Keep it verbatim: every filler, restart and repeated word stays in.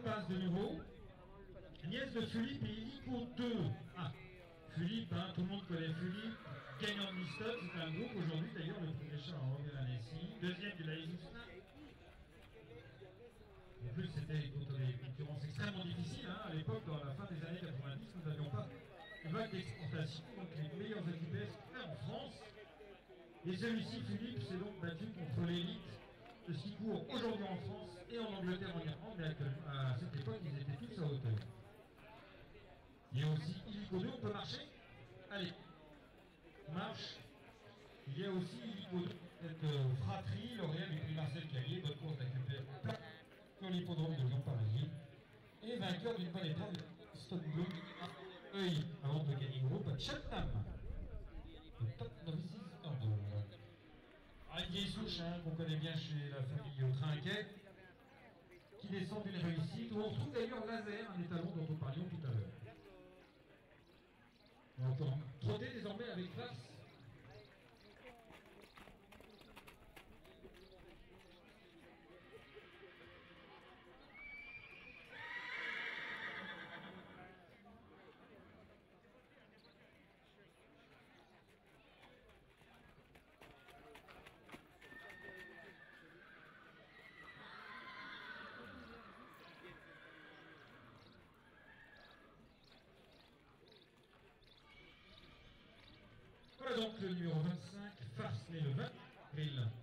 passe de nouveau. Nièce de Philippe et illico deux. Ah, Philippe, hein, tout le monde connaît Philippe. Gagnant de Liston, c'est un groupe aujourd'hui, d'ailleurs, le premier chat en revient l'année ci. Deuxième du Laïsousna. En plus, c'était contre des concurrences extrêmement difficiles. Hein. À l'époque, dans la fin des années quatre-vingt-dix, nous n'avions pas de vague d'exportation, donc les meilleurs équipages en France. Et celui-ci, Philippe, s'est donc battu contre l'élite de ce qui court aujourd'hui en France et en Angleterre, en Irlande, mais à cette époque, ils étaient tous à hauteur. Il y a aussi illico deux, on peut marcher? Allez, marche. Il y a aussi illico deux, cette euh, fratrie, lauréat du prix Marcel Calier, bonne course d'Acuper sur l'hippodrome de Lyon-Paris, et vainqueur d'une bonne épreuve de Stone Blue à Œil, avant de gagner groupe à Cheltenham. Le top novices hurdle. Ah, une vieille souche hein, qu'on connaît bien chez la famille Trinquet, qui descend d'une réussite, où on retrouve d'ailleurs Laser, un étalon dont nous parlions tout à l'heure. On peut trotter désormais avec classe. Voilà donc le numéro vingt-cinq, Farce né le vingt avril